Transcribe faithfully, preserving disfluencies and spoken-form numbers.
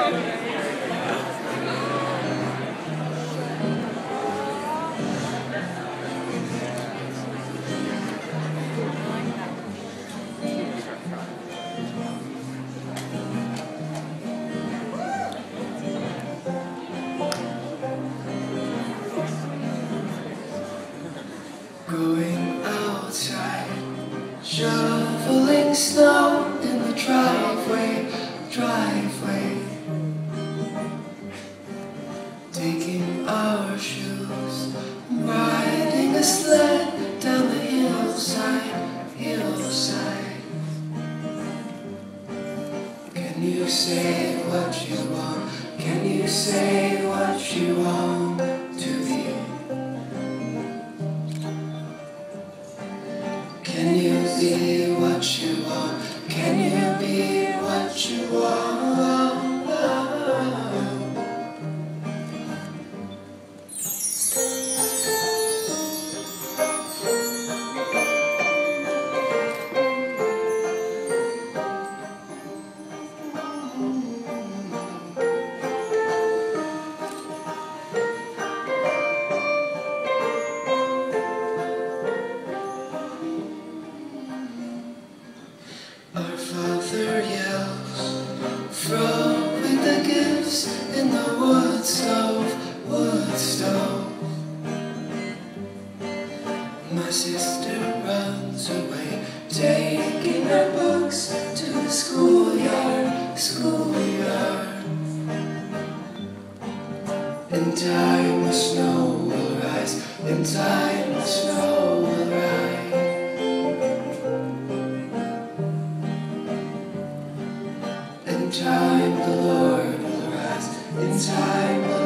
Going outside, shoveling snow in the driveway, driveway. Taking our shoes, riding a sled down the hillside, hillside. Can you say what you want? Can you say what you want to be? Can you be what you want? Can you be what you want? Our Father yells, throwing the gifts in the wood stove, wood stove. My sister runs away, taking her books to the schoolyard, schoolyard. In time the snow will rise, in time the snow will rise. In time the Lord will rise, in time the